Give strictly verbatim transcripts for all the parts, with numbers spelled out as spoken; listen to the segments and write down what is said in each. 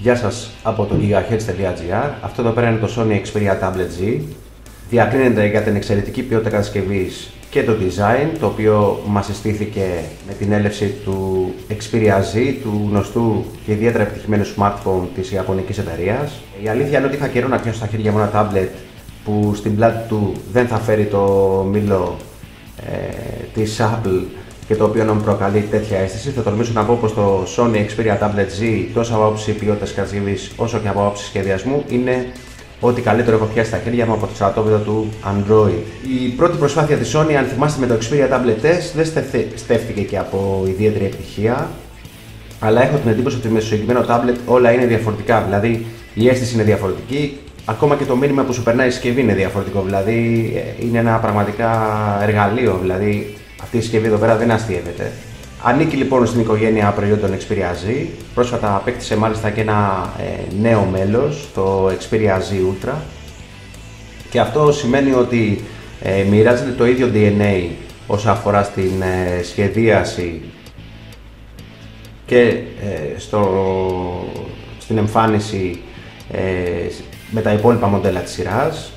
Γεια σας από το gigahertz τελεία gr. Αυτό εδώ πέρα είναι το Sony Xperia Tablet Z. Διακρίνεται για την εξαιρετική ποιότητα κατασκευής και το design, το οποίο μας συστήθηκε με την έλευση του Xperia Z, του γνωστού και ιδιαίτερα επιτυχημένου smartphone της ιαπωνικής εταιρείας. Η αλήθεια είναι ότι είχα καιρό να πιάσω στα χέρια μου ένα tablet που στην πλάτη του δεν θα φέρει το μήλο ε, της Apple και το οποίο να μου προκαλεί τέτοια αίσθηση. Θα τολμήσω να πω πως το Sony Xperia Tablet Z, τόσο από άποψη ποιότητας κατασκευής όσο και από άποψη σχεδιασμού, είναι ό,τι καλύτερο έχω πιάσει στα χέρια μου από το στρατόπεδο του Android. Η πρώτη προσπάθεια της Sony, αν θυμάστε, με το Xperia Tablet S δεν στέφθηκε και από ιδιαίτερη επιτυχία, αλλά έχω την εντύπωση ότι με το συγκεκριμένο tablet όλα είναι διαφορετικά. Δηλαδή η αίσθηση είναι διαφορετική, ακόμα και το μήνυμα που σου περνάει η συσκευή είναι διαφορετικό. Δηλαδή είναι ένα πραγματικά εργαλείο. Δηλαδή αυτή η συσκευή εδώ πέρα δεν αστείευεται. Ανήκει λοιπόν στην οικογένεια προϊόντων Xperia Z. Πρόσφατα απέκτησε μάλιστα και ένα ε, νέο μέλος, το Xperia Z Ultra. Και αυτό σημαίνει ότι ε, μοιράζεται το ίδιο ντι εν έι όσον αφορά στην ε, σχεδίαση και ε, στο, στην εμφάνιση ε, με τα υπόλοιπα μοντέλα της σειράς.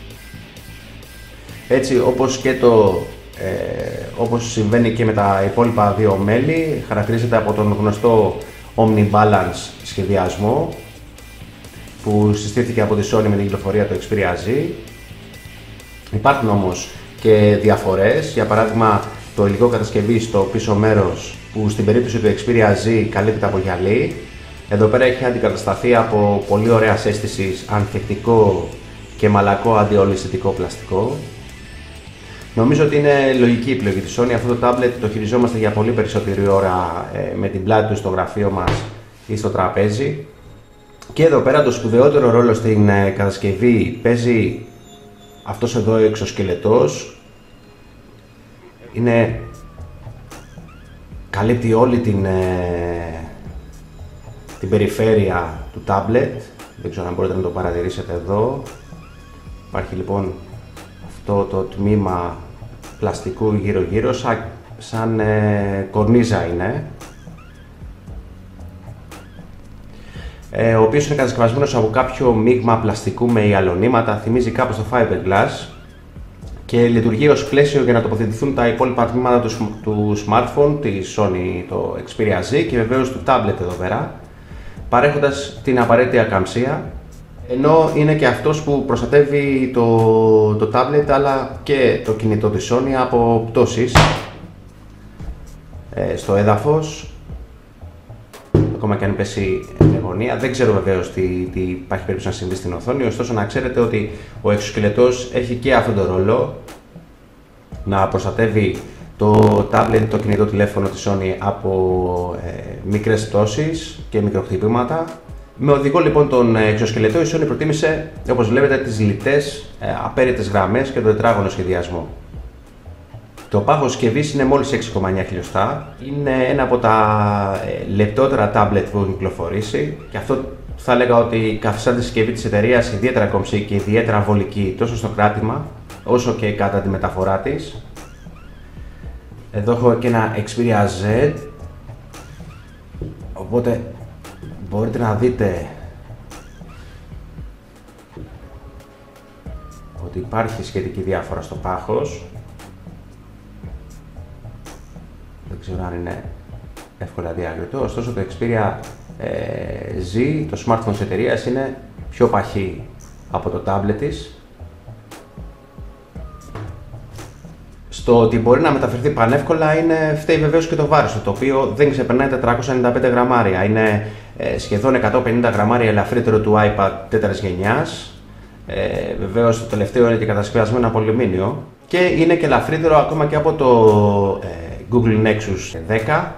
Έτσι όπως και το Ε, όπως συμβαίνει και με τα υπόλοιπα δύο μέλη, χαρακτηρίζεται από τον γνωστό Omnibalance σχεδιασμό που συστήθηκε από τη Sony με την κυκλοφορία του Xperia Z. Υπάρχουν όμως και διαφορές, για παράδειγμα το υλικό κατασκευής στο πίσω μέρος που στην περίπτωση του Xperia Z καλύπτεται από γυαλί. Εδώ πέρα έχει αντικατασταθεί από πολύ ωραία αίσθησης ανθεκτικό και μαλακό αντιολισθητικό πλαστικό. Νομίζω ότι είναι λογική η επιλογή της Sony. Αυτό το tablet το χειριζόμαστε για πολύ περισσότερη ώρα ε, με την πλάτη του στο γραφείο μας ή στο τραπέζι. Και εδώ πέρα το σπουδαιότερο ρόλο στην ε, κατασκευή παίζει αυτός εδώ ο εξωσκελετός. Είναι... καλύπτει όλη την, ε, την περιφέρεια του tablet. Δεν ξέρω αν μπορείτε να το παρατηρήσετε εδώ. Υπάρχει λοιπόν αυτό το τμήμα πλαστικού γύρω γύρω, σαν, σαν ε, κορνίζα είναι, ε, ο οποίος είναι κατασκευασμένος από κάποιο μείγμα πλαστικού με υαλονίματα, θυμίζει κάπως το fiberglass και λειτουργεί ως πλαίσιο για να τοποθετηθούν τα υπόλοιπα τμήματα του, του smartphone της Sony, το Xperia Z και βεβαίως του tablet εδώ πέρα, παρέχοντας την απαραίτητη ακαμψία, ενώ είναι και αυτός που προστατεύει το, το tablet αλλά και το κινητό της Sony από πτώσεις ε, στο έδαφος, ακόμα και αν πέσει με γωνία. Δεν ξέρω βεβαίως τι, τι υπάρχει περίπτωση να συμβεί στην οθόνη, ωστόσο να ξέρετε ότι ο εξωσκελετός έχει και αυτόν τον ρόλο να προστατεύει το tablet, το κινητό τηλέφωνο της Sony από ε, μικρές πτώσεις και μικροχτυπήματα. Με οδηγό λοιπόν τον εξωσκελετό, η Sony προτίμησε, όπως βλέπετε, τις λιτές ε, απέριτες γραμμές και τον τετράγωνο σχεδιασμό. Το πάχος συσκευής είναι μόλις έξι κόμμα εννιά χιλιοστά. Είναι ένα από τα ε, λεπτότερα tablet που έχουν κυκλοφορήσει και αυτό θα έλεγα ότι καθιστά τη συσκευή της εταιρείας ιδιαίτερα κομψή και ιδιαίτερα βολική τόσο στο κράτημα όσο και κατά τη μεταφορά της. Εδώ έχω και ένα Xperia Z, οπότε μπορείτε να δείτε ότι υπάρχει σχετική διάφορα στο πάχος. Δεν ξέρω αν είναι εύκολα διάκριτο, ωστόσο το Xperia ε, Z, το smartphone της εταιρείας, είναι πιο παχύ από το tablet της. Στο ότι μπορεί να μεταφερθεί πανεύκολα είναι, φταίει βεβαίως και το βάρος του, το οποίο δεν ξεπερνάει τετρακόσια ενενήντα πέντε γραμμάρια. Είναι ε, σχεδόν εκατόν πενήντα γραμμάρια ελαφρύτερο του iPad τέταρτης γενιάς. Ε, βεβαίως το τελευταίο είναι και κατασκευασμένο από αλουμίνιο και είναι και ελαφρύτερο ακόμα και από το ε, Google Nexus δέκα.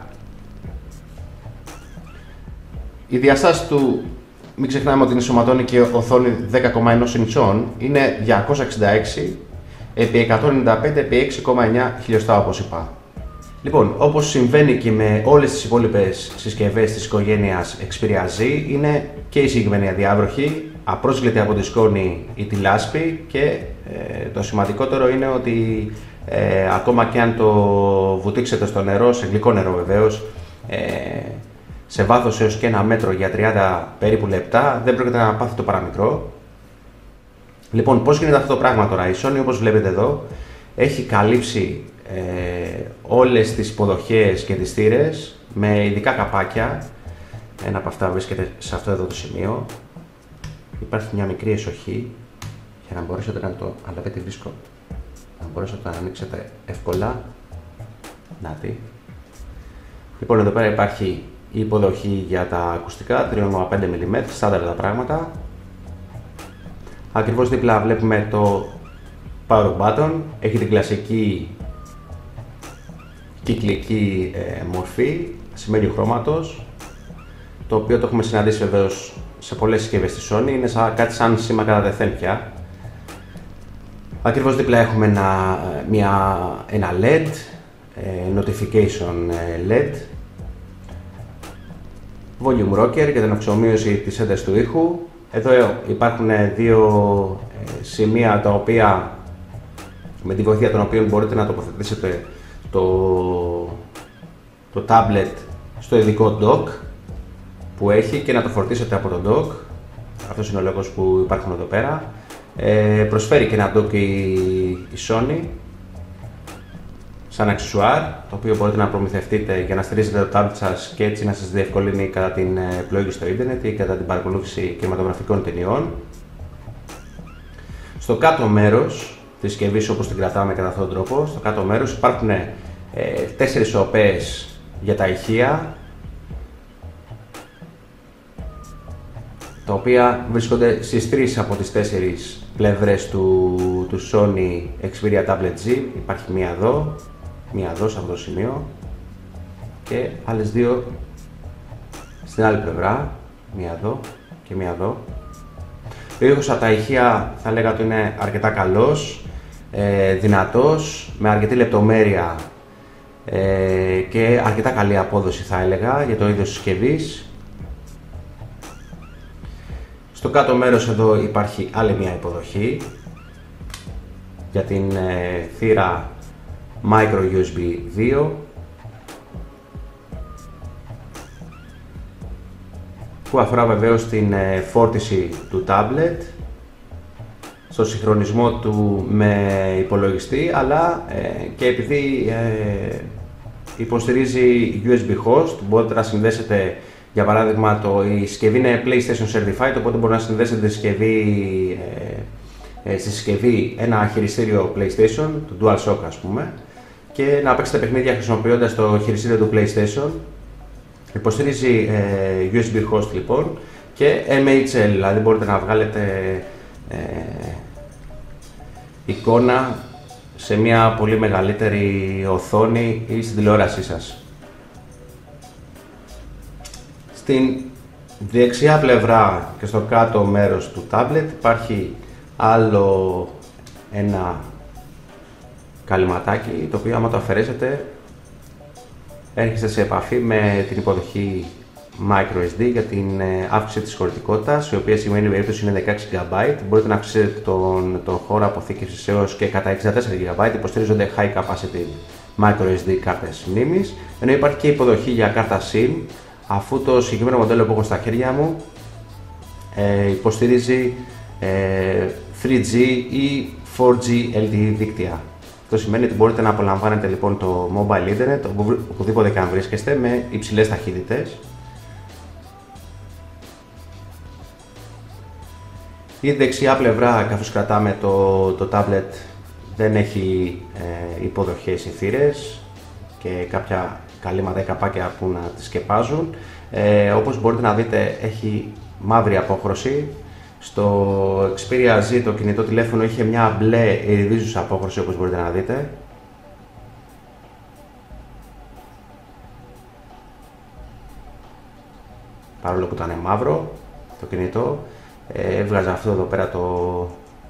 Η διαστάση του, μην ξεχνάμε ότι ενσωματώνει και οθόνη δέκα κόμμα ένα ιντσών, είναι διακόσια εξήντα έξι επί εκατόν ενενήντα πέντε επί έξι κόμμα εννιά χιλιοστά, όπως είπα. Λοιπόν, όπως συμβαίνει και με όλες τις υπόλοιπες συσκευές της οικογένειας Xperia Z, είναι και η συγκεκριμένη αδιάβροχη, απρόσκλητη από τη σκόνη ή τη λάσπη και ε, το σημαντικότερο είναι ότι ε, ακόμα και αν το βουτήξετε στο νερό, σε γλυκό νερό βεβαίως, ε, σε βάθος έως και ένα μέτρο για τριάντα περίπου λεπτά, δεν πρόκειται να πάθει το παραμικρό. Λοιπόν, πώς γίνεται αυτό το πράγμα τώρα? Η Sony, όπως βλέπετε εδώ, έχει καλύψει ε, όλες τις υποδοχές και τις θύρες με ειδικά καπάκια. Ένα από αυτά βρίσκεται σε αυτό εδώ το σημείο. Υπάρχει μια μικρή εσοχή για να μπορέσετε να το, αλλά δεν τη βρίσκω, να μπορέσετε να ανοίξετε εύκολα. Να δει. Λοιπόν, εδώ πέρα υπάρχει η υποδοχή για τα ακουστικά, τρία κόμμα πέντε μιλιμέτρα, στάνταρ τα πράγματα. Ακριβώς δίπλα βλέπουμε το power button, έχει την κλασική κυκλική ε, μορφή, ασημέριου χρώματος, το οποίο το έχουμε συναντήσει βεβαίως σε πολλές συσκευές της Sony, είναι σαν, κάτι σαν σήμα κατά τεθέν πια. Ακριβώς δίπλα έχουμε ένα, μια, ένα ελ ι ντι, ε, notification ελ ι ντι, volume rocker για την αυξομοίωση της έντασης του ήχου. Εδώ υπάρχουν δύο σημεία τα οποία, με τη βοήθεια των οποίων μπορείτε να τοποθετήσετε το, το tablet στο ειδικό dock που έχει και να το φορτίσετε από το dock. Αυτός είναι ο λόγος που υπάρχουν εδώ πέρα. Ε, προσφέρει και ένα dock η, η Sony σαν αξεσουάρ, το οποίο μπορείτε να προμηθευτείτε για να στηρίζετε το tablet σας και έτσι να σας διευκολύνει κατά την πλοήγηση στο ίντερνετ ή κατά την παρακολούθηση κινηματογραφικών ταινιών. Στο κάτω μέρος της συσκευής, όπως την κρατάμε κατά αυτόν τον τρόπο, στο κάτω μέρος υπάρχουν ε, τέσσερις οπές για τα ηχεία, τα οποία βρίσκονται στις τρεις από τις τέσσερις πλευρές του, του Sony Xperia Tablet G. Υπάρχει μία εδώ, μία εδώ σε αυτό το σημείο και άλλες δύο στην άλλη πλευρά, μία εδώ και μία εδώ. Ο ήχος από τα ηχεία θα λέγα ότι είναι αρκετά καλός, ε, δυνατός, με αρκετή λεπτομέρεια ε, και αρκετά καλή απόδοση θα έλεγα για το είδος συσκευής. Στο κάτω μέρος εδώ υπάρχει άλλη μια υποδοχή για την ε, θύρα Micro γιου ες μπι δύο που αφορά βεβαίως την ε, φόρτιση του tablet, στο συγχρονισμό του με υπολογιστή, αλλά ε, και επειδή ε, υποστηρίζει γιου ες μπι host, μπορείτε να συνδέσετε, για παράδειγμα, το, η συσκευή είναι PlayStation Certified, οπότε μπορεί να συνδέσετε τη συσκευή, ε, ε, στη συσκευή ένα χειριστήριο PlayStation, το DualShock ας πούμε, και να παίξετε παιχνίδια χρησιμοποιώντας το χειριστήριο του PlayStation. Υποστηρίζει ε, γιου ες μπι host λοιπόν και εμ έιτς ελ, δηλαδή μπορείτε να βγάλετε ε, εικόνα σε μια πολύ μεγαλύτερη οθόνη ή στην τηλεόρασή σας. Στην δεξιά πλευρά και στο κάτω μέρος του tablet υπάρχει άλλο ένα καλυματάκι, το οποίο άμα το αφαιρέσετε έρχεστε σε επαφή με την υποδοχή microSD για την αύξηση της χωρητικότητας, η οποία σημαίνει περίπτωση είναι δεκαέξι τζι μπι. Μπορείτε να αυξήσετε τον, τον χώρο αποθήκευσης έως και κατά εξήντα τέσσερα τζι μπι. Υποστηρίζονται high capacity microSD κάρτες μνήμης, ενώ υπάρχει και υποδοχή για κάρτα SIM, αφού το συγκεκριμένο μοντέλο που έχω στα χέρια μου ε, υποστηρίζει ε, θρι τζι ή φορ τζι ελ τι ι δίκτυα. Αυτό σημαίνει ότι μπορείτε να απολαμβάνετε λοιπόν το mobile internet οπουδήποτε και αν βρίσκεστε με υψηλές ταχύτητες. Η δεξιά πλευρά, καθώς κρατάμε το, το tablet, δεν έχει ε, υποδοχές ή θύρες και κάποια καλύματα ή καπάκια που να τις σκεπάζουν. Ε, όπως μπορείτε να δείτε, έχει μαύρη απόχρωση. Στο Xperia Z το κινητό τηλέφωνο είχε μια μπλε ιριδίζουσα απόχρωση, όπως μπορείτε να δείτε. Παρόλο που ήταν μαύρο το κινητό, ε, έβγαζε αυτό εδώ πέρα το...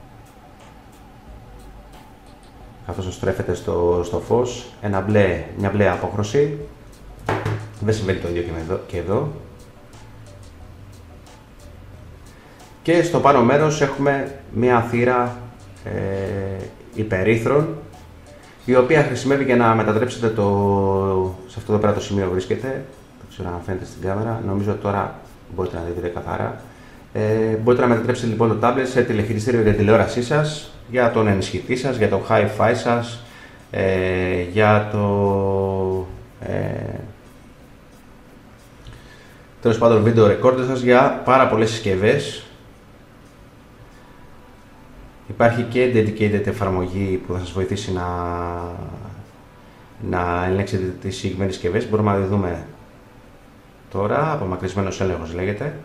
καθώς στρέφεται στο, στο φως, ένα μπλε, μια μπλε απόχρωση. Δεν συμβαίνει το ίδιο και εδώ. Και εδώ. Και στο πάνω μέρος έχουμε μια θύρα ε, υπερήθρων, η οποία χρησιμεύει για να μετατρέψετε το, σε αυτό εδώ πέρα το σημείο βρίσκεται, Δεν ξέρω αν φαίνεται στην κάμερα. Νομίζω ότι τώρα μπορείτε να δείτε καθαρά. Ε, μπορείτε να μετατρέψετε λοιπόν το tablet σε τηλεχειριστήριο για τηλεόρασή σας, για τον ενισχυτή σας, για το hi-fi σας, ε, για το ε, τέλος πάντων video recorder σας, για πάρα πολλές συσκευές. Υπάρχει και dedicated εφαρμογή που θα σας βοηθήσει να, να ελέγξετε τις συγκεκριμένες συσκευές. Μπορούμε να τη δούμε τώρα, απομακρυσμένος έλεγχος λέγεται.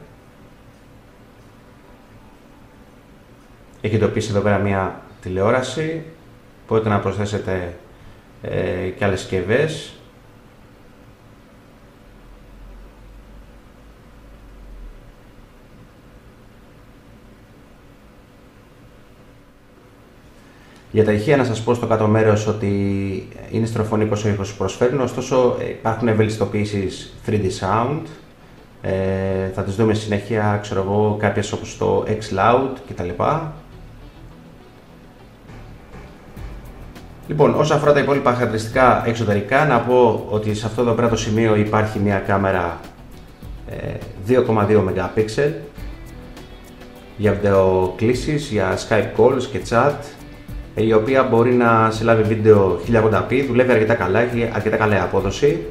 Έχει εντοπίσει εδώ πέρα μια τηλεόραση, μπορείτε να προσθέσετε ε, και άλλες συσκευές. Για τα ηχεία να σας πω στο κάτω μέρος ότι είναι στερεοφωνικός ο ήχος που προσφέρουν, ωστόσο υπάρχουν ευελιστοποιήσεις θρι ντι Sound, ε, θα τις δούμε συνέχεια, ξέρω εγώ, κάποιες όπως το X-Loud κτλ. Λοιπόν, όσον αφορά τα υπόλοιπα χαρακτηριστικά εξωτερικά, να πω ότι σε αυτό εδώ πέρα το σημείο υπάρχει μια κάμερα ε, δύο κόμμα δύο μεγαπίξελ για βιντεοκλήσεις, για Skype calls και chat, η οποία μπορεί να συλλάβει βίντεο χίλια ογδόντα πι, δουλεύει αρκετά καλά, έχει αρκετά καλή απόδοση.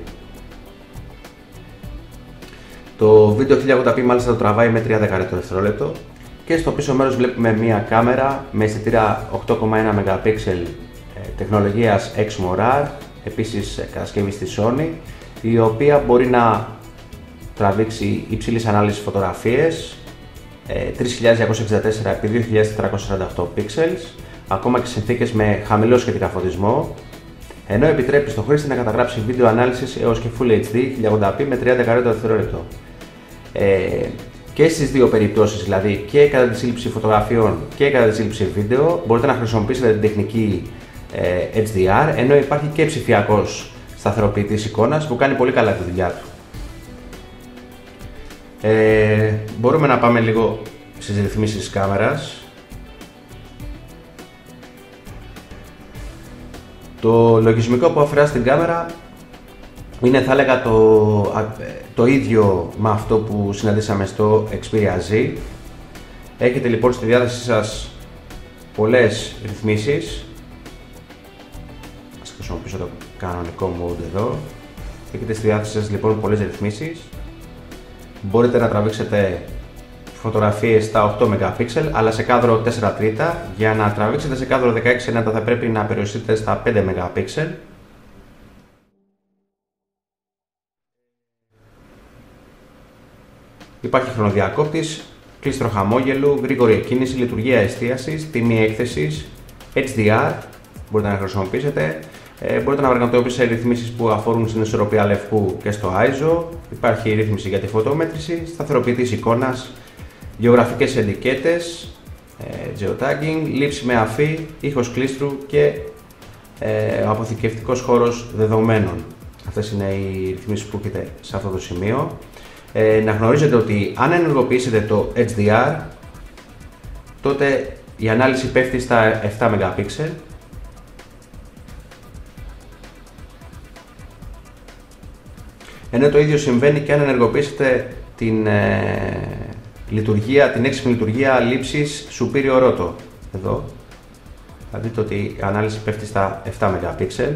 Το βίντεο χίλια ογδόντα πι μάλιστα το τραβάει με τριάντα καδρές το δευτερόλεπτο και στο πίσω μέρος βλέπουμε μια κάμερα με αισθητήρα οκτώ κόμμα ένα μεγαπίξελ τεχνολογίας Exmor, επίσης κατασκευής της Sony, η οποία μπορεί να τραβήξει υψηλής ανάλυσης φωτογραφίες τρεις χιλιάδες διακόσια εξήντα τέσσερα επί δύο χιλιάδες τετρακόσια σαράντα οκτώ pixels, ακόμα και συνθήκες με χαμηλό σχετικά φωτισμό, ενώ επιτρέπει στο χρήστη να καταγράψει βίντεο ανάλυσης έως και Full έιτς ντι χίλια ογδόντα πι με τριάντα καδρές το δευτερόλεπτο. Ε, και στις δύο περιπτώσεις, δηλαδή και κατά τη σύλληψη φωτογραφιών και κατά τη σύλληψη βίντεο, μπορείτε να χρησιμοποιήσετε την τεχνική ε, έιτς ντι αρ, ενώ υπάρχει και ψηφιακός σταθεροποιητής εικόνας που κάνει πολύ καλά τη δουλειά του. Ε, μπορούμε να πάμε λίγο στις ρυθμίσεις της κάμερας. Το λογισμικό που αφορά στην κάμερα είναι, θα έλεγα, το, το ίδιο με αυτό που συναντήσαμε στο Xperia Z. Έχετε λοιπόν στη διάθεσή σας πολλές ρυθμίσεις. Ας χρησιμοποιήσω το κανονικό mode εδώ. Έχετε στη διάθεσή σας λοιπόν πολλές ρυθμίσεις. Μπορείτε να τραβήξετε φωτογραφίες στα οκτώ μεγαπίξελ, αλλά σε κάδρο τέσσερα τρίτα. Για να τραβήξετε σε κάδρο δεκαέξι εννέα θα πρέπει να περιοριστείτε στα πέντε μεγαπίξελ. Υπάρχει χρονοδιακόπτης, κλείστρο χαμόγελου, γρήγορη εκκίνηση, λειτουργία εστίασης, τιμή έκθεσης, έιτς ντι αρ μπορείτε να χρησιμοποιήσετε. Ε, μπορείτε να πραγματοποιήσετε ρυθμίσεις που αφορούν στην ισορροπία λευκού και στο άι ες ο. Υπάρχει ρύθμιση για τη φωτομέτρηση, σταθεροποιητής εικόνας, γεωγραφικές ετικέτες, ε, geotagging, λήψη με αφή, ήχος κλείστρου και ε, ο αποθηκευτικός χώρος δεδομένων. Αυτές είναι οι ρυθμίσεις που έχετε σε αυτό το σημείο. Ε, να γνωρίζετε ότι αν ενεργοποιήσετε το έιτς ντι αρ, τότε η ανάλυση πέφτει στα επτά μεγαπίξελ. Ενώ το ίδιο συμβαίνει και αν ενεργοποιήσετε την ε, λειτουργία, την έξυπνη λειτουργία λήψης Superior Auto. Εδώ θα δείτε ότι η ανάλυση πέφτει στα επτά μεγαπίξελ.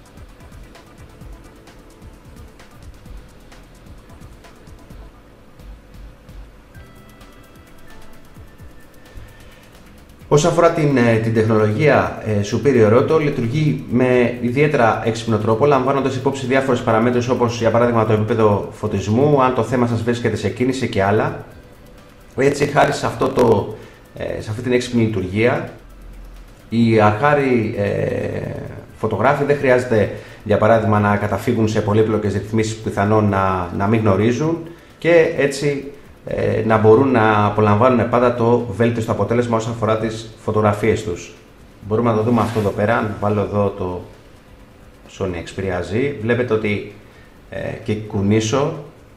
Όσον αφορά την, την τεχνολογία ε, Superior Auto, λειτουργεί με ιδιαίτερα έξυπνο τρόπο, λαμβάνοντας υπόψη διάφορες παραμέτρους όπως για παράδειγμα το επίπεδο φωτισμού, αν το θέμα σας βρίσκεται σε κίνηση και άλλα. Έτσι, χάρη σε, αυτό το, ε, σε αυτή την έξυπνη λειτουργία, οι αρχάροι ε, φωτογράφοι δεν χρειάζεται για παράδειγμα να καταφύγουν σε πολύπλοκες ρυθμίσεις που πιθανόν να, να μην γνωρίζουν και έτσι ε, να μπορούν να απολαμβάνουν πάντα το βέλτιστο αποτέλεσμα όσον αφορά τις φωτογραφίες τους. Μπορούμε να το δούμε αυτό εδώ πέρα, αν βάλω εδώ το Sony Xperia Z, βλέπετε ότι ε, και κουνήσω,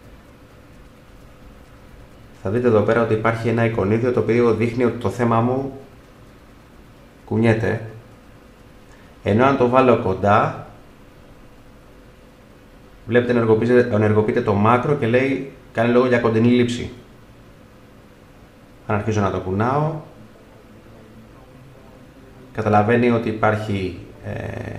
θα δείτε εδώ πέρα ότι υπάρχει ένα εικονίδιο το οποίο δείχνει ότι το θέμα μου κουνιέται, ενώ αν το βάλω κοντά Βλέπετε ενεργοποιείται, ενεργοποιείται το μάκρο και λέει, κάνει λόγο για κοντινή λήψη. Αν αρχίζω να το κουνάω, καταλαβαίνει ότι υπάρχει, ε,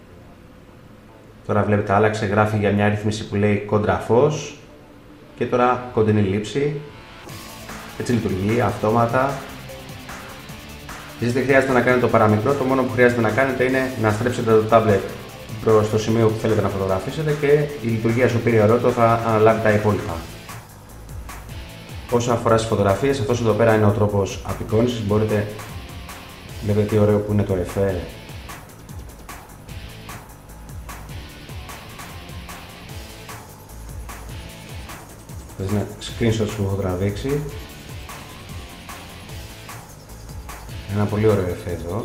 τώρα βλέπετε άλλαξε, γράφει για μια ρύθμιση που λέει κόντρα φως και τώρα κοντινή λήψη. Έτσι λειτουργεί αυτόματα. Εσείς δεν χρειάζεται να κάνετε το παραμικρό, το μόνο που χρειάζεται να κάνετε είναι να στρέψετε το tablet προς το σημείο που θέλετε να φωτογραφίσετε και η λειτουργία Superior Auto θα αναλάβει τα υπόλοιπα. Όσον αφορά στις φωτογραφίες, αυτός εδώ πέρα είναι ο τρόπος απεικόνησης. Μπορείτε, βλέπετε τι ωραίο που είναι το εφέ. Αυτές είναι screenshots που έχω τραβήξει. Ένα πολύ ωραίο εφέ εδώ.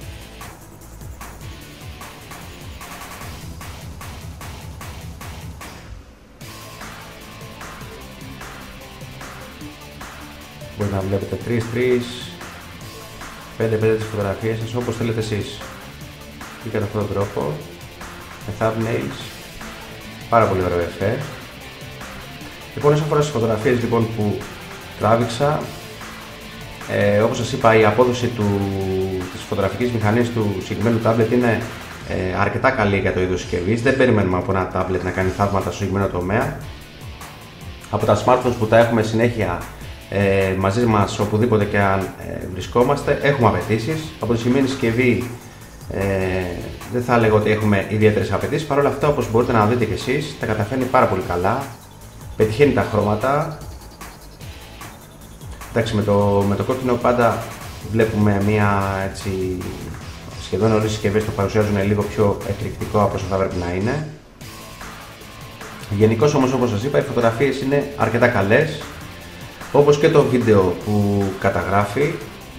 Μπορείτε να βλέπετε τρεις τρεις, πέντε πέντε τις φωτογραφίες σας όπως θέλετε εσείς. Και κατά αυτόν τον τρόπο, με thumbnails, πάρα πολύ ωραίο εφέ. Λοιπόν, όσον αφορά στις φωτογραφίες λοιπόν, που τράβηξα, ε, όπως σας είπα, η απόδοση του, της φωτογραφικής μηχανής του συγκεκριμένου tablet είναι ε, αρκετά καλή για το είδος συσκευής. Δεν περιμένουμε από ένα tablet να κάνει θαύματα στο συγκεκριμένο τομέα. Από τα smartphones που τα έχουμε συνέχεια ε, μαζί μας οπουδήποτε και αν ε, βρισκόμαστε, έχουμε απαιτήσεις. Από τη συγκεκριμένη συσκευή ε, δεν θα έλεγα ότι έχουμε ιδιαίτερες απαιτήσεις. Παρ' όλα αυτά, όπως μπορείτε να δείτε και εσείς, τα καταφέρνει πάρα πολύ καλά. Πετυχαίνει τα χρώματα. Εντάξει, με το, με το κόκκινο πάντα βλέπουμε μια έτσι, σχεδόν όλες οι συσκευές το παρουσιάζουν λίγο πιο εκρηκτικό από όσο θα πρέπει να είναι. Γενικώς όμως, όπως σας είπα, οι φωτογραφίες είναι αρκετά καλές, όπως και το βίντεο που καταγράφει.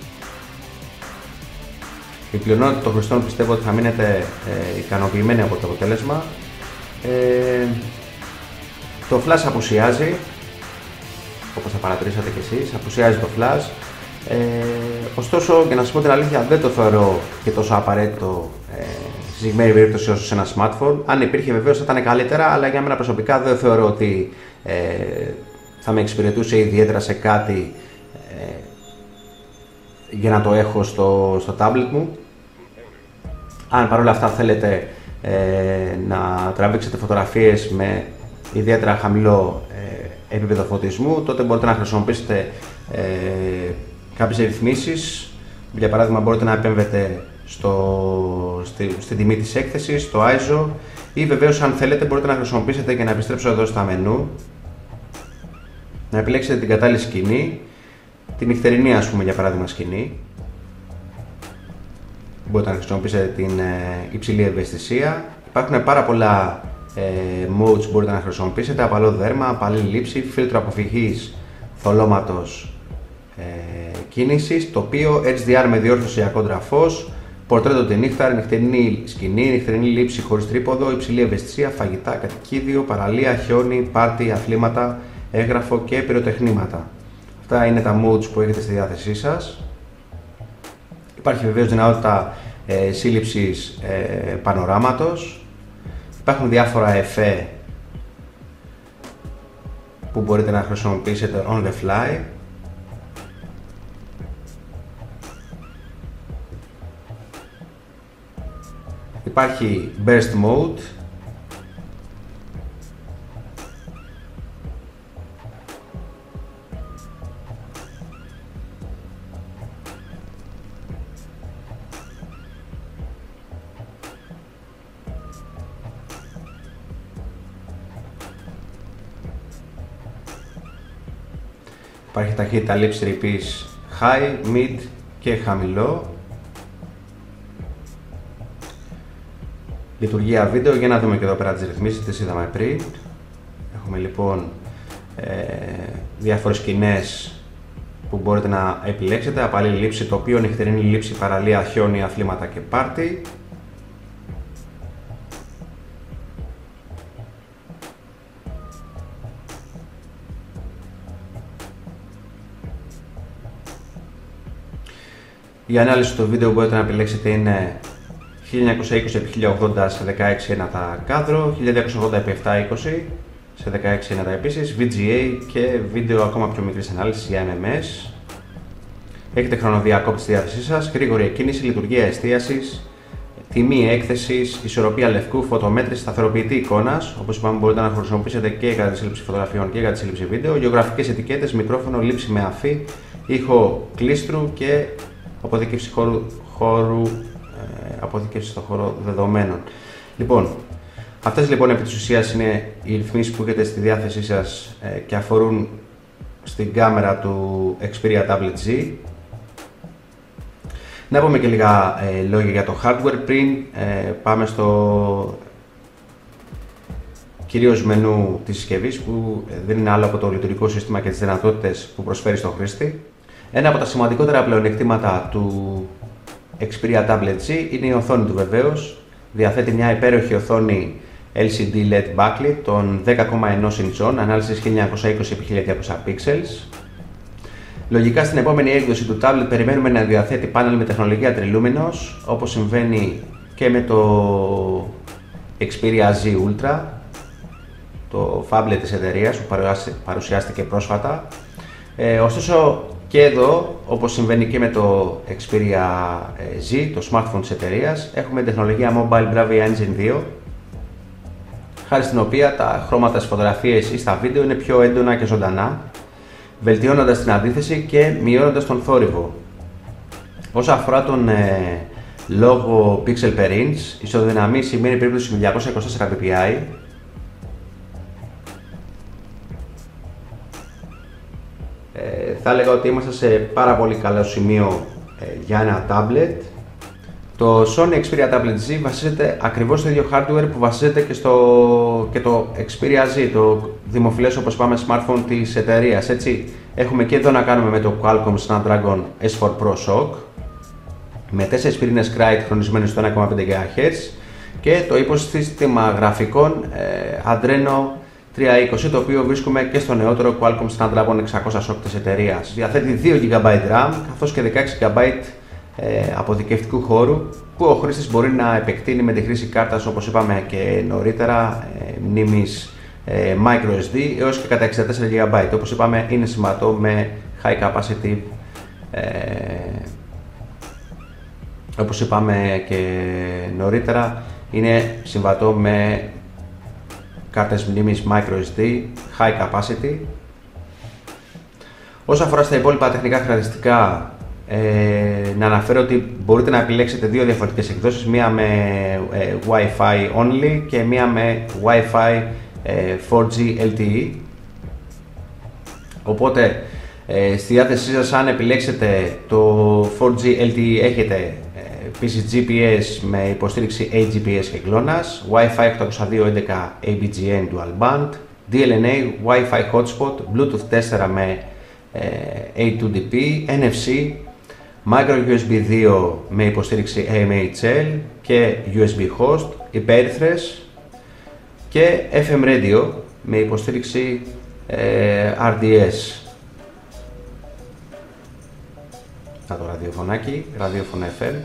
Η πλειονότητα των χρηστών πιστεύω ότι θα μείνετε ε, ικανοποιημένοι από το αποτέλεσμα. Ε, το flash απουσιάζει, όπως θα παρατηρήσατε και εσείς, απουσιάζει το flash. Ε, ωστόσο, για να σας πω την αλήθεια, δεν το θεωρώ και τόσο απαραίτητο ε, στη συγκεκριμένη περίπτωση όσο σε ένα smartphone. Αν υπήρχε βεβαίως θα ήταν καλύτερα, αλλά για μένα προσωπικά δεν θεωρώ ότι ε, θα με εξυπηρετούσε ιδιαίτερα σε κάτι ε, για να το έχω στο, στο tablet μου. Αν παρόλα αυτά θέλετε ε, να τραβήξετε φωτογραφίες με ιδιαίτερα χαμηλό ε, επίπεδο φωτισμού, τότε μπορείτε να χρησιμοποιήσετε ε, κάποιες ρυθμίσεις. Για παράδειγμα, μπορείτε να επέμβετε στο, στη, στη τιμή της έκθεσης, στο άι ες ο, ή βεβαίως αν θέλετε μπορείτε να χρησιμοποιήσετε και να επιστρέψω εδώ στα μενού, να επιλέξετε την κατάλληλη σκηνή, την νυχτερινή ας πούμε για παράδειγμα σκηνή. Μπορείτε να χρησιμοποιήσετε την ε, υψηλή ευαισθησία. Υπάρχουν πάρα πολλά ε, modes που μπορείτε να χρησιμοποιήσετε: απαλό δέρμα, απαλή λήψη, φίλτρο αποφυγής θολώματος ε, κίνησης, τοπίο, έιτς ντι αρ με διόρθωση ακόντρα φως, πορτρέτο τη νύχτα, νυχτερινή σκηνή, νυχτερινή λήψη χωρίς τρίποδο, υψηλή ευαισθησία, φαγητά, κατοικίδιο, παραλία, χιόνι, πάρτι, αθλήματα, έγγραφο και πυροτεχνήματα. Αυτά είναι τα modes που έχετε στη διάθεσή σας. Υπάρχει βεβαίως δυνατότητα ε, σύλληψης ε, πανοράματος. Υπάρχουν διάφορα εφέ που μπορείτε να χρησιμοποιήσετε on the fly. Υπάρχει burst mode. Υπάρχει ταχύτητα λήψη ρηπής high, mid και χαμηλό. Λειτουργία βίντεο, για να δούμε και εδώ πέρα τις ρυθμίσεις, τις είδαμε πριν. Έχουμε λοιπόν ε, διάφορες σκηνές που μπορείτε να επιλέξετε: απαλή λήψη, τοπίο, νυχτερινή λήψη, παραλία, χιόνι, αθλήματα και πάρτι. Η ανάλυση του βίντεο που μπορείτε να επιλέξετε είναι χίλια εννιακόσια είκοσι επί χίλια ογδόντα σε δεκαέξι ένατα κάδρο, χίλια διακόσια ογδόντα επί επτακόσια είκοσι σε δεκαέξι ένατα επίσης, βι τζι έι και βίντεο ακόμα πιο μικρής ανάλυσης για εμ εμ ες. Έχετε χρονοδιακόπτη στη διάθεσή σας, γρήγορη εκκίνηση, λειτουργία εστίασης, τιμή έκθεσης, ισορροπία λευκού, φωτομέτρηση, σταθεροποιητή εικόνας. Όπως είπαμε, μπορείτε να χρησιμοποιήσετε και κατά τη σύλληψη φωτογραφιών και κατά τη σύλληψη βίντεο. Γεωγραφικές ετικέτες, μικρόφωνο, λήψη με αφή, ήχο κλίστρου και αποθήκευση χώρου, χώρου ε, αποθήκευση στον χώρο δεδομένων. Λοιπόν, αυτές λοιπόν επί της ουσίας είναι οι ρυθμίσεις που έχετε στη διάθεσή σας ε, και αφορούν στην κάμερα του Xperia Tablet Z. Να πούμε και λίγα ε, λόγια για το hardware πριν ε, πάμε στο κυρίως μενού της συσκευής, που δεν είναι άλλο από το λειτουργικό σύστημα και τις δυνατότητες που προσφέρει στον χρήστη. Ένα από τα σημαντικότερα πλεονεκτήματα του Xperia Tablet Z είναι η οθόνη του βεβαίως. Διαθέτει μια υπέροχη οθόνη ελ σι ντι ελ ι ντι backlit των δέκα κόμμα ένα ιντσών, ανάλυσης χίλια εννιακόσια είκοσι επί χίλια διακόσια pixels. Λογικά στην επόμενη έκδοση του tablet περιμένουμε να διαθέτει πάνελ με τεχνολογία Triluminos, όπως συμβαίνει και με το Xperia Z Ultra, το phablet της εταιρείας που παρουσιάστηκε πρόσφατα. Ε, ωστόσο και εδώ, όπως συμβαίνει και με το Xperia Z, το smartphone της εταιρείας, έχουμε τεχνολογία Mobile Bravia Engine δύο, χάρη στην οποία τα χρώματα στις φωτογραφίες ή στα βίντεο είναι πιο έντονα και ζωντανά, βελτιώνοντας την αντίθεση και μειώνοντας τον θόρυβο. Όσον αφορά τον ε, λόγο pixel per inch, ισοδυναμεί σημαίνει περίπτωση με διακόσια είκοσι τέσσερα πι πι άι. Ε, θα έλεγα ότι είμαστε σε πάρα πολύ καλό σημείο ε, για ένα tablet. Το Sony Xperia Tablet Z βασίζεται ακριβώς στο ίδιο hardware που βασίζεται και, στο, και το Xperia Z, το δημοφιλές όπως πάμε smartphone της εταιρείας. Έτσι, έχουμε και εδώ να κάνουμε με το Qualcomm Snapdragon ες φορ Pro Shock με τέσσερις πυρήνες Krite χρονισμένους στο ένα κόμμα πέντε γιγαχέρτζ και το υποσύστημα γραφικών ε, Adreno τριακόσια είκοσι, το οποίο βρίσκουμε και στο νεότερο Qualcomm Snapdragon εξακόσια Shock της εταιρείας. Διαθέτει δύο τζι μπι RAM καθώς και δεκαέξι τζι μπι ε, αποθηκευτικού χώρου που ο χρήστης μπορεί να επεκτείνει με τη χρήση κάρτας, όπως είπαμε και νωρίτερα, ε, μνήμης ε, microSD έως και κατά εξήντα τέσσερα τζι μπι. Όπως είπαμε, είναι συμβατό με high capacity, ε, όπως είπαμε και νωρίτερα, είναι συμβατό με κάρτες μνήμης microSD high capacity. Όσον αφορά στα υπόλοιπα τεχνικά χαρακτηριστικά, Ε, να αναφέρω ότι μπορείτε να επιλέξετε δύο διαφορετικές εκδόσεις, μία με ε, Wi-Fi only και μία με Wi-Fi ε, φορ τζι ελ τι ι. Οπότε ε, στη διάθεσή σας, αν επιλέξετε το φορ τζι ελ τι ι, έχετε ε, επίσης τζι πι ες με υποστήριξη έιτς τζι πι ες και γλώνας, Wi-Fi οκτακόσια δύο κόμμα έντεκα έι μπι τζι εν Dual Band, ντι ελ εν έι, Wi-Fi Hotspot, Bluetooth τέσσερα με ε, έι τού ντι πι, εν εφ σι, Micro γιου ες μπι δύο με υποστήριξη έι εμ έιτς ελ και γιου ες μπι host, υπέρυθρες και εφ εμ radio με υποστήριξη ε, αρ ντι ες. Να το ραδιοφωνάκι, ραδιόφωνο εφ εμ.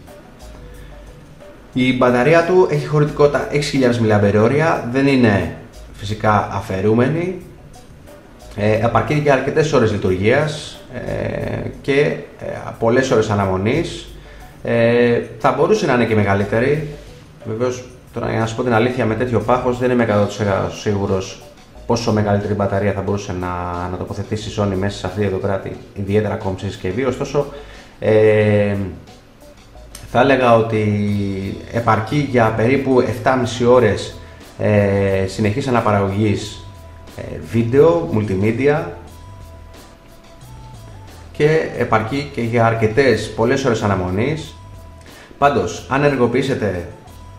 Η μπαταρία του έχει χωρητικότητα έξι χιλιάδες μιλιαμπερ-ώρια, δεν είναι φυσικά αφαιρούμενη, ε, επαρκεί για αρκετές ώρες λειτουργίας ε, και ε, πολλές ώρες αναμονής. Ε, θα μπορούσε να είναι και μεγαλύτερη, βεβαίως τώρα για να σας πω την αλήθεια, με τέτοιο πάχος δεν είμαι εκατό τοις εκατό σίγουρος πόσο μεγαλύτερη μπαταρία θα μπορούσε να, να τοποθετήσει η Sony μέσα σε αυτή εδώ πέρα τη ιδιαίτερα κόμψη συσκευή. Ωστόσο, ε, θα έλεγα ότι επαρκεί για περίπου επτά και μισή ώρες ε, συνεχής αναπαραγωγής ε, βίντεο, multimedia, και επαρκεί και για αρκετές πολλές ώρες αναμονής. Πάντως, αν ενεργοποιήσετε,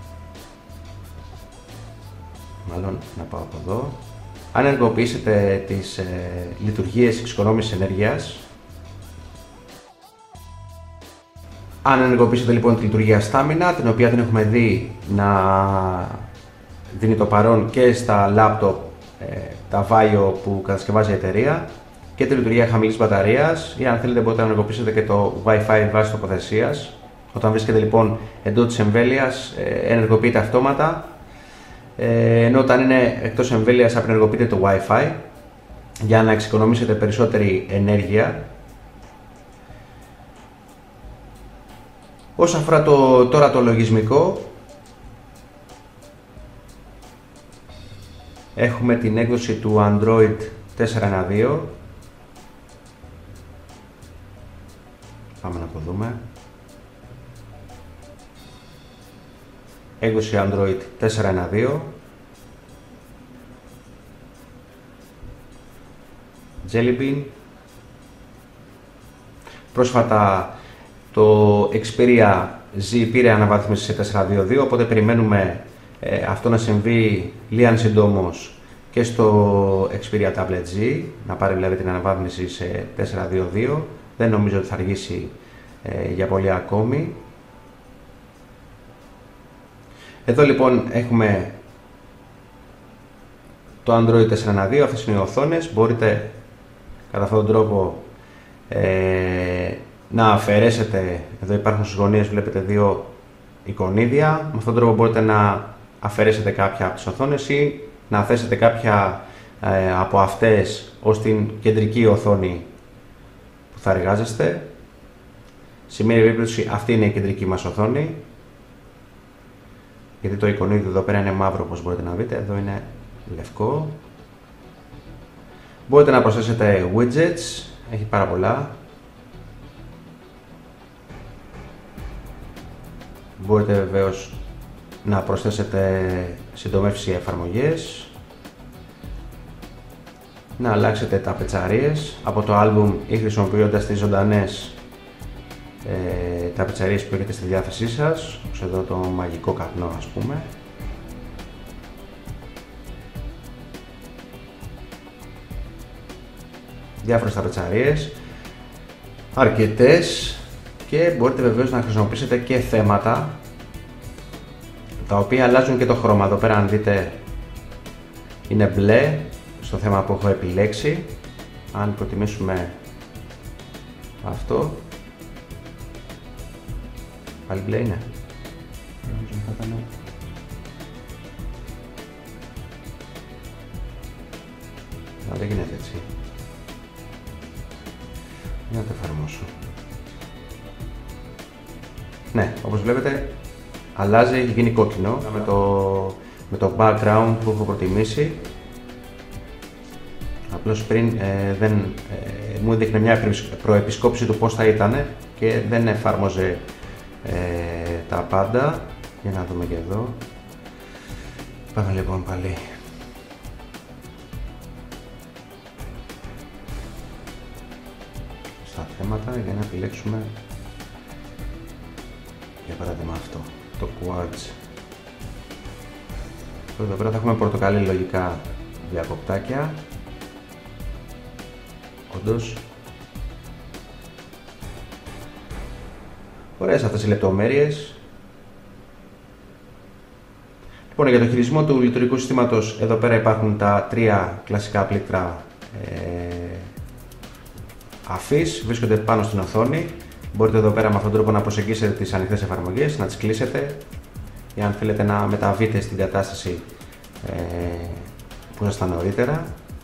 μάλλον να πάω από εδώ, αν ενεργοποιήσετε τις ε, λειτουργίες εξοικονόμησης ενέργειας, αν ενεργοποιήσετε λοιπόν τη λειτουργία Stamina, την οποία την έχουμε δει να δίνει το παρόν και στα laptop, ε, τα Vaio που κατασκευάζει η εταιρεία, και τη λειτουργία χαμηλής μπαταρίας, ή αν θέλετε μπορείτε να ενεργοποιήσετε και το Wi-Fi βάσης τοποθεσίας, Όταν βρίσκεται λοιπόν εντός της εμβέλειας, ενεργοποιείται αυτόματα, ενώ όταν είναι εκτός εμβέλειας απενεργοποιείται το Wi-Fi για να εξοικονομήσετε περισσότερη ενέργεια. Όσον αφορά το, τώρα το λογισμικό, έχουμε την έκδοση του Android τέσσερα ένα δύο. Πάμε να το δούμε. Έκδοση Android τέσσερα ένα δύο. Jelly Bean. Πρόσφατα το Xperia Z πήρε αναβάθμιση σε τέσσερα δύο δύο, οπότε περιμένουμε ε, αυτό να συμβεί λίγαν συντόμως και στο Xperia Tablet Z, να πάρει δηλαδή την αναβάθμιση σε τέσσερα δύο δύο. Δεν νομίζω ότι θα αργήσει ε, για πολύ ακόμη. Εδώ λοιπόν έχουμε το Android τέσσερα ένα δύο, αυτές είναι οι οθόνες. Μπορείτε κατά αυτόν τον τρόπο ε, να αφαιρέσετε, εδώ υπάρχουν στις γωνίες, βλέπετε δύο εικονίδια. Με αυτόν τον τρόπο μπορείτε να αφαιρέσετε κάποια από τις οθόνες ή να θέσετε κάποια ε, από αυτές ως την κεντρική οθόνη που θα εργάζεστε. Σε μία περίπτωση αυτή είναι η κεντρική μας οθόνη, γιατί το εικονίδιο εδώ πέρα είναι μαύρο όπως μπορείτε να δείτε, εδώ είναι λευκό. Μπορείτε να προσθέσετε widgets, έχει πάρα πολλά. Μπορείτε βεβαίως να προσθέσετε συντομεύσει εφαρμογές, να αλλάξετε τα πετσαρίες από το album ή χρησιμοποιώντας τις ζωντανές ε, τα πετσαρίες που έχετε στη διάθεσή σας, όπως εδώ το μαγικό καπνό ας πούμε. Διάφορες ταπετσαρίες, αρκετές, και μπορείτε βεβαίως να χρησιμοποιήσετε και θέματα τα οποία αλλάζουν και το χρώμα. Εδώ πέρα αν δείτε είναι μπλε στο θέμα που έχω επιλέξει. Αν προτιμήσουμε αυτό, πάλι μπλε είναι. Να δεν γίνεται έτσι. Για να το εφαρμόσω. Ναι, όπως βλέπετε αλλάζει, έχει γίνει κόκκινο με το, με το background που έχω προτιμήσει. Απλώς πριν ε, δεν, ε, μου έδειχνε μια προεπισκόπηση του πώς θα ήταν και δεν εφάρμοζε ε, τα πάντα. Για να δούμε και εδώ. Πάμε λοιπόν πάλι. Στα θέματα για να επιλέξουμε, για παράδειγμα αυτό, το Quartz. Εδώ πέρα θα έχουμε πορτοκαλί λογικά διακοπτάκια. Όντως ωραίες αυτές οι λεπτομέρειες. Λοιπόν, για το χειρισμό του λειτουργικού συστήματος, εδώ πέρα υπάρχουν τα τρία κλασικά πλήκτρα ε, αφής, βρίσκονται πάνω στην οθόνη. Μπορείτε εδώ πέρα με αυτόν τον τρόπο να προσεγγίσετε τις ανοιχτές εφαρμογές, να τις κλείσετε, ή αν θέλετε να μεταβείτε στην κατάσταση ε, που ήσασταν νωρίτερα.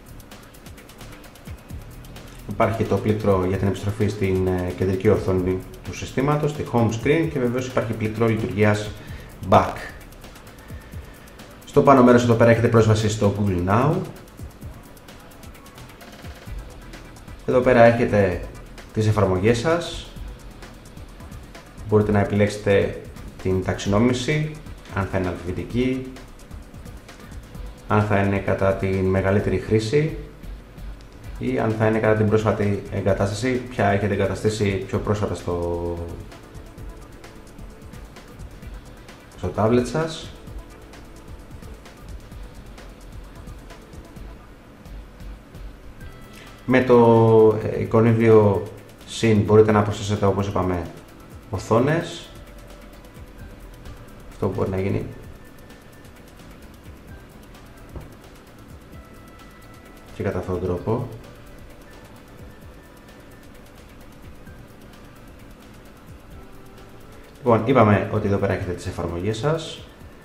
Υπάρχει το πλήκτρο για την επιστροφή στην ε, κεντρική οθόνη του συστήματος, στη home screen, και βεβαίως υπάρχει πλήκτρο λειτουργίας back. Στο πάνω μέρος εδώ πέρα έχετε πρόσβαση στο Google Now. Εδώ πέρα έχετε τις εφαρμογές σας. Μπορείτε να επιλέξετε την ταξινόμηση, αν θα είναι αλφαβητική, αν θα είναι κατά τη μεγαλύτερη χρήση ή αν θα είναι κατά την πρόσφατη εγκατάσταση, ποια έχετε εγκαταστήσει πιο πρόσφατα στο, στο tablet σας. Με το εικονίδιο Scene μπορείτε να προσθέσετε, όπως είπαμε, οθόνες. Αυτό μπορεί να γίνει. Και κατά αυτόν τον τρόπο. Λοιπόν, είπαμε ότι εδώ πέρα έχετε τις εφαρμογές σας.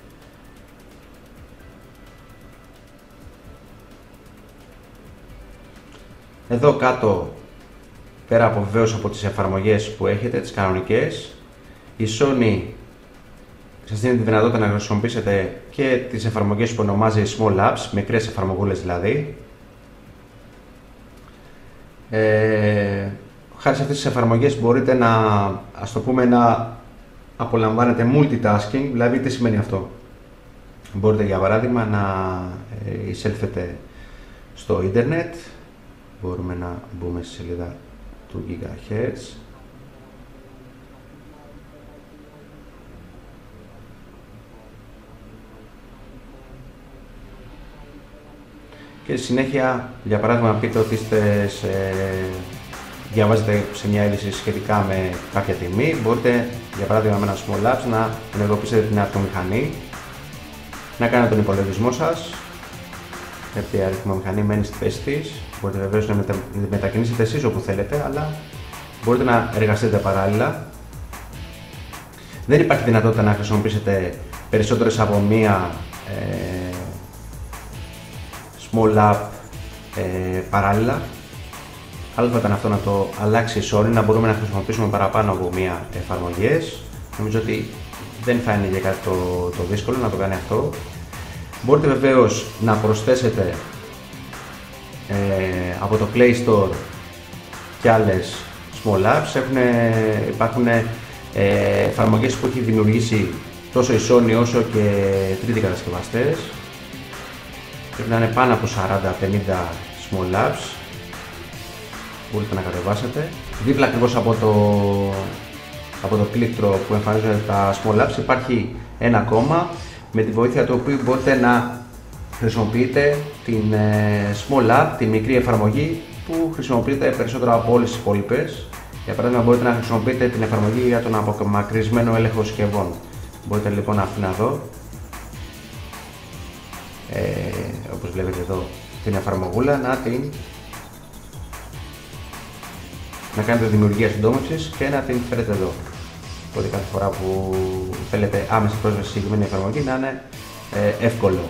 Εδώ κάτω, πέρα από βεβαίως από τις εφαρμογές που έχετε, τις κανονικές, η Sony σας δίνει τη δυνατότητα να χρησιμοποιήσετε και τις εφαρμογές που ονομάζει Small Apps, μικρές εφαρμογούλες δηλαδή. Ε, χάρη σε αυτές τις εφαρμογές μπορείτε να, ας το πούμε, να απολαμβάνετε multitasking, δηλαδή τι σημαίνει αυτό. Μπορείτε για παράδειγμα να εισέλθετε στο ίντερνετ, μπορούμε να μπούμε στη σελίδα του GigaHertz. Και συνέχεια, για παράδειγμα, πείτε ότι είστε σε... διαβάζετε σε μια είδηση σχετικά με κάποια τιμή, μπορείτε, για παράδειγμα, με ένα Small Apps να ενεργοποιήσετε την αρτομηχανή, να κάνετε τον υπολογισμό σας, γιατί η αριθμομηχανή μένει στη θέση της. Μπορείτε βεβαίως να μετα... μετακινήσετε εσείς όπου θέλετε, αλλά μπορείτε να εργαστείτε παράλληλα. Δεν υπάρχει δυνατότητα να χρησιμοποιήσετε περισσότερες από μία ε, small app ε, παράλληλα. Άλλο θα ήταν αυτό να το αλλάξει η Sony, να μπορούμε να χρησιμοποιήσουμε παραπάνω από μία εφαρμογές. Νομίζω ότι δεν θα είναι για κάτι το, το δύσκολο να το κάνει αυτό. Μπορείτε βεβαίως να προσθέσετε ε, από το Play Store και άλλες small apps. Έχουν, υπάρχουν ε, εφαρμογές που έχει δημιουργήσει τόσο η Sony όσο και τρίτοι κατασκευαστές. Πρέπει να είναι πάνω από σαράντα πενήντα small apps. Μπορείτε να κατεβάσετε. Δίπλα ακριβώς από το, από το πλήκτρο που εμφανίζονται τα small apps υπάρχει ένα κόμμα, με τη βοήθεια του οποίου μπορείτε να χρησιμοποιείτε την ε, small app, τη μικρή εφαρμογή που χρησιμοποιείτε περισσότερο από όλες τις υπόλοιπες. Για παράδειγμα, μπορείτε να χρησιμοποιείτε την εφαρμογή για τον απομακρυσμένο έλεγχο συσκευών. Μπορείτε λοιπόν αυτήν εδώ, ε, όπως βλέπετε εδώ, την εφαρμογούλα, να την να κάνετε δημιουργία συντόμευσης και να την φέρετε εδώ. Οπότε κάθε φορά που θέλετε άμεση πρόσβαση στη συγκεκριμένη εφαρμογή να είναι ε, εύκολο.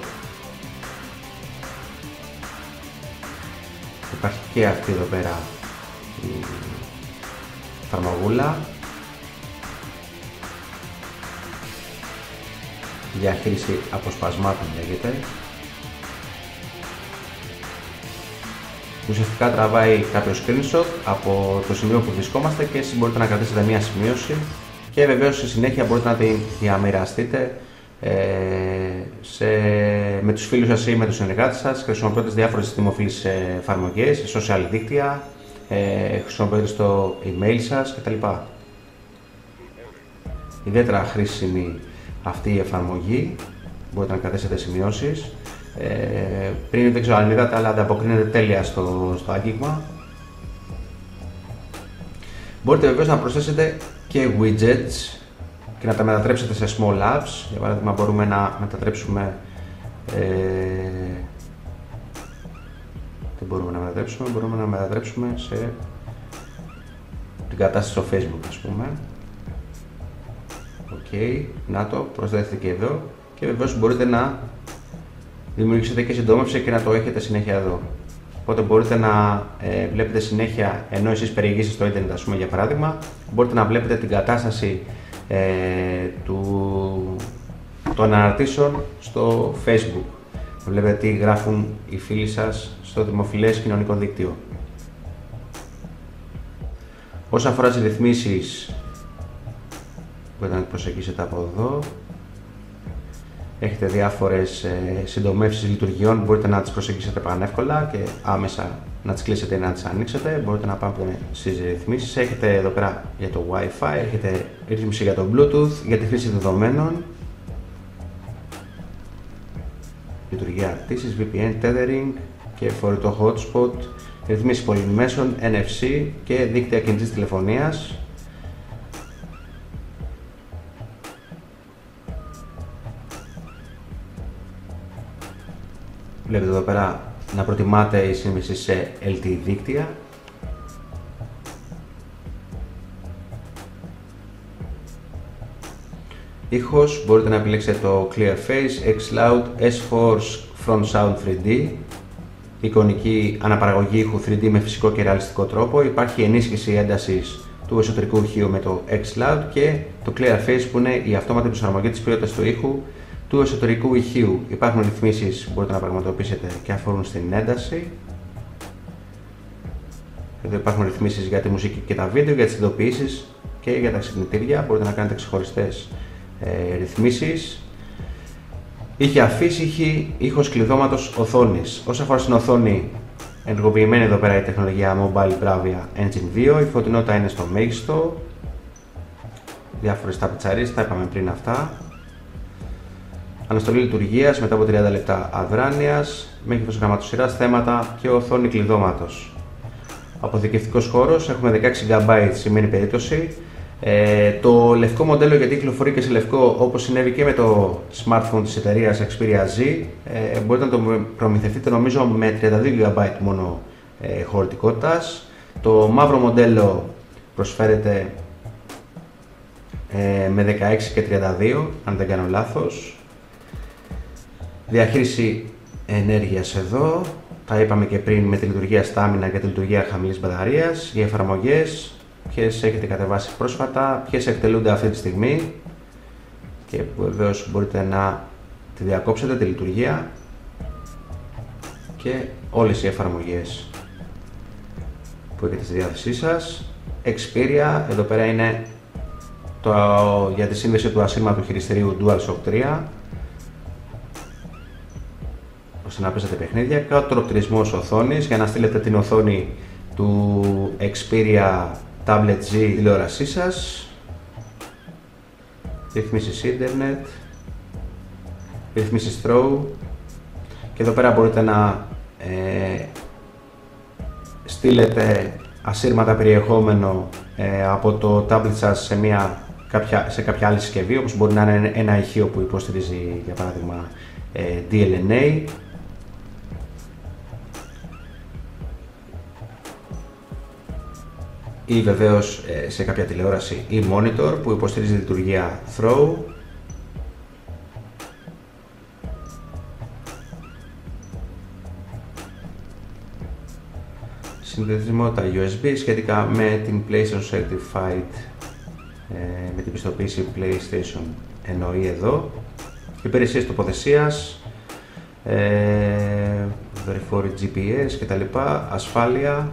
Υπάρχει και αυτή εδώ πέρα η εφαρμογούλα διαχείριση αποσπασμάτων λέγεται. Ουσιαστικά τραβάει κάποιο screenshot από το σημείο που βρισκόμαστε και εσείς μπορείτε να κρατήσετε μια σημείωση και βεβαίως στη συνέχεια μπορείτε να την διαμοιραστείτε ε, σε, με τους φίλους σας ή με τους συνεργάτες σας, χρησιμοποιώντας διάφορες δημοφιλείς εφαρμογές, σε social δίκτυα, ε, χρησιμοποιώντας το email σας κτλ. Ιδιαίτερα χρήσιμη αυτή η εφαρμογή, μπορείτε να κρατήσετε σημειώσεις. Ε, πριν δεν ξέρω αν είδατε, αλλά ανταποκρίνεται τέλεια στο, στο άγγιγμα. Μπορείτε βεβαίως να προσθέσετε και widgets και να τα μετατρέψετε σε small apps. Για παράδειγμα, μπορούμε να μετατρέψουμε ε, τι μπορούμε να μετατρέψουμε, μπορούμε να μετατρέψουμε σε την κατάσταση στο Facebook, ας πούμε. Οκ, okay, να το, προσθέθηκε εδώ και βεβαίως μπορείτε να δημιουργήσετε και συντόμευση και να το έχετε συνέχεια εδώ. Οπότε μπορείτε να ε, βλέπετε συνέχεια, ενώ εσείς περιηγήσετε στο ίντερνετ, ας πούμε, για παράδειγμα, μπορείτε να βλέπετε την κατάσταση ε, του, των αναρτήσεων στο Facebook. Βλέπετε τι γράφουν οι φίλοι σας στο δημοφιλές κοινωνικό δίκτυο. Όσον αφορά τις ρυθμίσεις, μπορείτε να τις προσεγγίσετε από εδώ. Έχετε διάφορες ε, συντομεύσεις λειτουργιών, μπορείτε να τις προσεγγίσετε πανεύκολα και άμεσα να τις κλείσετε ή να τις ανοίξετε. Μπορείτε να πάμε στις ρυθμίσεις. Έχετε εδώ πέρα για το Wi-Fi, έχετε ρύθμιση για το Bluetooth, για τη χρήση δεδομένων, λειτουργία αρτήσεις, βι πι εν, tethering και φορητό hotspot, ρυθμίση πολυμέσων, εν εφ σι και δίκτυα κινητής τηλεφωνίας. Βλέπετε εδώ πέρα να προτιμάτε η σύνδεση σε ελ τι ι δίκτυα. Ήχος, μπορείτε να επιλέξετε το Clear Face, X-Loud, S-Force Front Sound θρι ντι, εικονική αναπαραγωγή ήχου θρι ντι με φυσικό και ρεαλιστικό τρόπο. Υπάρχει ενίσχυση έντασης του εσωτερικού ηχείου με το X-Loud και το Clear Face που είναι η αυτόματη προσαρμογή της ποιότητας του ήχου του εσωτερικού ηχείου. Υπάρχουν ρυθμίσεις που μπορείτε να πραγματοποιήσετε και αφορούν στην ένταση. Εδώ υπάρχουν ρυθμίσεις για τη μουσική και τα βίντεο, για τις ειδοποιήσεις και για τα ξυπνητήρια. Μπορείτε να κάνετε ξεχωριστές ε, ρυθμίσεις. Ήχη αφής, ήχη, ήχος κλειδώματος οθόνης. Όσον αφορά στην οθόνη, ενεργοποιημένη εδώ πέρα η τεχνολογία Mobile Bravia Engine δύο. Η φωτεινότητα είναι στο μέγιστο. Διάφορες ταπετσαρίες, τα είπαμε πριν αυτά. Αναστολή λειτουργίας μετά από τριάντα λεπτά αδράνειας. Μέγεθος γραμματοσυράς, θέματα και οθόνη κλειδώματος. Αποθηκευτικός χώρος, έχουμε δεκαέξι τζι μπι σημαίνει περίπτωση. Ε, το λευκό μοντέλο, γιατί κυκλοφορεί και σε λευκό, όπως συνέβη και με το smartphone της εταιρείας Xperia Z, ε, μπορείτε να το προμηθευτείτε νομίζω με τριάντα δύο τζι μπι μόνο ε, χωρητικότητας. Το μαύρο μοντέλο προσφέρεται ε, με δεκαέξι και τριάντα δύο, αν δεν κάνω λάθος. Διαχείριση ενέργειας εδώ. Τα είπαμε και πριν με τη λειτουργία στάμινα και τη λειτουργία χαμηλής μπαταρίας. Οι εφαρμογές, ποιες έχετε κατεβάσει πρόσφατα, ποιες εκτελούνται αυτή τη στιγμή και που βεβαίως μπορείτε να τη διακόψετε τη λειτουργία και όλες οι εφαρμογές που έχετε στη διάθεσή σας. Xperia, εδώ πέρα είναι το, για τη σύνδεση του ασύρματου χειριστηρίου DualShock τρία, ώστε να παίζετε παιχνίδια. Κάτω τροπτυρισμός οθόνης για να στείλετε την οθόνη του Xperia Tablet G τηλεόρασή σας. Ρυθμίσεις Internet, ρυθμίσεις Throw και εδώ πέρα μπορείτε να ε, στείλετε ασύρματα περιεχόμενο ε, από το tablet σας σε, μια, κάποια, σε κάποια άλλη συσκευή, όπως μπορεί να είναι ένα ηχείο που υποστηρίζει για παράδειγμα ε, ντι ελ εν έι. Ή βεβαίως σε κάποια τηλεόραση ή monitor που υποστηρίζει λειτουργία Throw. Συνδεσιμότητα γιου ες μπι σχετικά με την PlayStation Certified, με την πιστοποίηση PlayStation εννοεί εδώ. Υπηρεσίες τοποθεσίας, δορυφόροι τζι πι ες κτλ. Ασφάλεια,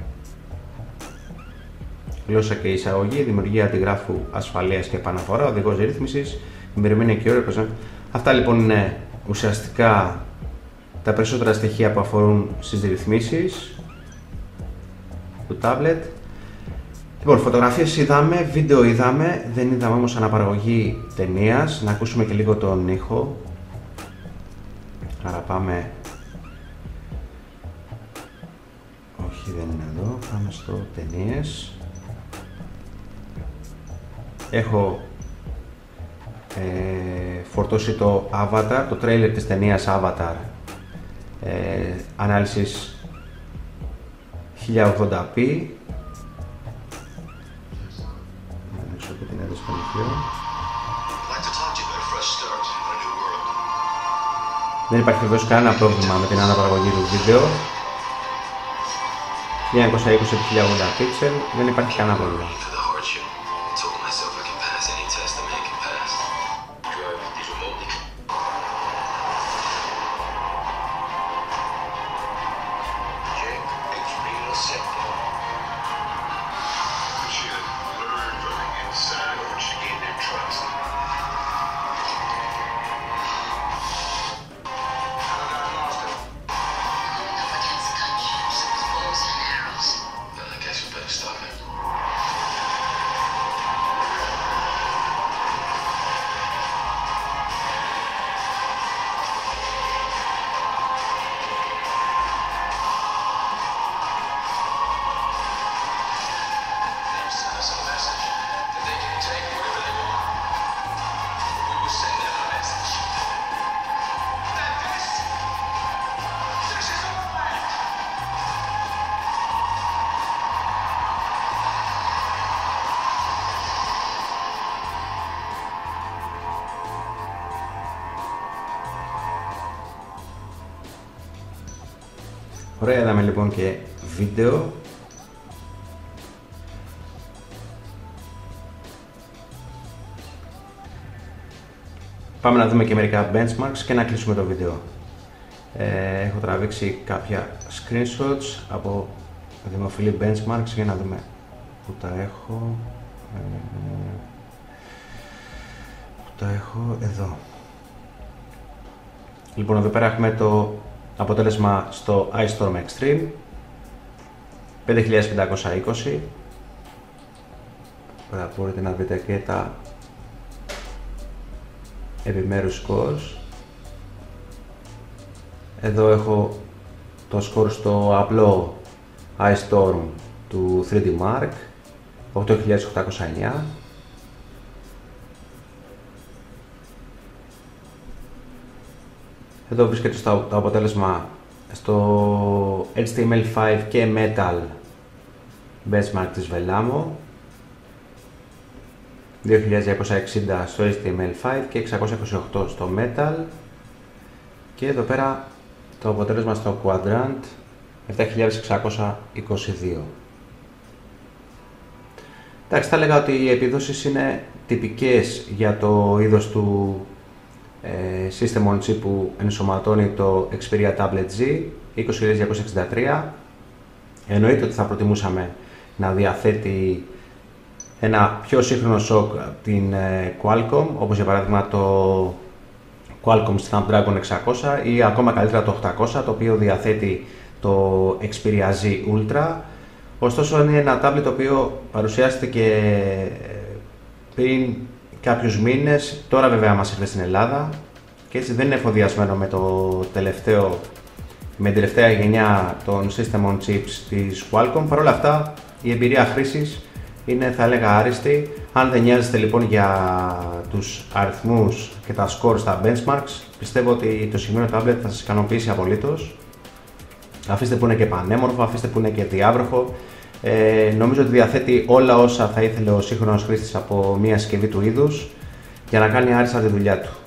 γλώσσα και εισαγωγή, δημιουργία αντιγράφου ασφαλείας και επαναφορά, οδηγός ρύθμισης, ημερομηνία και ώρα. Αυτά λοιπόν είναι ουσιαστικά τα περισσότερα στοιχεία που αφορούν στις ρυθμίσεις του tablet. Λοιπόν, φωτογραφίες είδαμε, βίντεο είδαμε, δεν είδαμε όμως αναπαραγωγή ταινίας. Να ακούσουμε και λίγο τον ήχο. Άρα πάμε... Όχι, δεν είναι εδώ, πάμε στο ταινίες. Έχω ε, φορτώσει το Avatar, το τρέιλερ της ταινίας Avatar, ε, ανάλυσης χίλια ογδόντα πι. Να ανοίξω και την ένταση των ηχείων. Δεν υπάρχει βεβαίως κανένα πρόβλημα με την αναπαραγωγή του βίντεο. χίλια εννιακόσια είκοσι επί χίλια ογδόντα πίξελ, δεν υπάρχει κανένα πρόβλημα. Ωραία, είδαμε λοιπόν και βίντεο. Πάμε να δούμε και μερικά benchmarks και να κλείσουμε το βίντεο. Ε, έχω τραβήξει κάποια screenshots από δημοφιλή benchmarks για να δούμε που τα έχω. Ε, που τα έχω εδώ. Λοιπόν, εδώ πέρα έχουμε το αποτέλεσμα στο Ice Storm Extreme πέντε χιλιάδες πεντακόσια είκοσι. Εδώ μπορείτε να δείτε και τα επιμέρους scores. Εδώ έχω το score στο απλό Ice Storm του θρι ντι Mark οκτώ χιλιάδες οκτακόσια εννιά. Εδώ βρίσκεται στο, το αποτέλεσμα στο έιτς τι εμ ελ φάιβ και Metal benchmark της Velamo, δύο χιλιάδες διακόσια εξήντα στο έιτς τι εμ ελ φάιβ και εξακόσια είκοσι οκτώ στο Metal, και εδώ πέρα το αποτέλεσμα στο Quadrant επτά χιλιάδες εξακόσια είκοσι δύο. Εντάξει, θα έλεγα ότι οι επιδόσεις είναι τυπικές για το είδος του ε, System on Chip που ενσωματώνει το Xperia Tablet Z είκοσι χιλιάδες διακόσια εξήντα τρία. Εννοείται ότι θα προτιμούσαμε να διαθέτει ένα πιο σύγχρονο σοκ από την ε, Qualcomm, όπως για παράδειγμα το Qualcomm Snapdragon εξακόσια ή ακόμα καλύτερα το οκτακόσια, το οποίο διαθέτει το Xperia Z Ultra. Ωστόσο είναι ένα tablet το οποίο παρουσιάστηκε πριν κάποιους μήνες, τώρα βέβαια μας ήρθε στην Ελλάδα και έτσι δεν είναι εφοδιασμένο με, το τελευταίο, με την τελευταία γενιά των System on Chips της Qualcomm. Παρ' όλα αυτά η εμπειρία χρήσης είναι, θα έλεγα, άριστη. Αν δεν νοιάζεστε λοιπόν για τους αριθμούς και τα scores στα benchmarks, πιστεύω ότι το συγκεκριμένο tablet θα σας ικανοποιήσει απολύτως. Αφήστε που είναι και πανέμορφο, αφήστε που είναι και διάβροχο. Ε, νομίζω ότι διαθέτει όλα όσα θα ήθελε ο σύγχρονος χρήστης από μια συσκευή του είδους για να κάνει άριστα τη δουλειά του.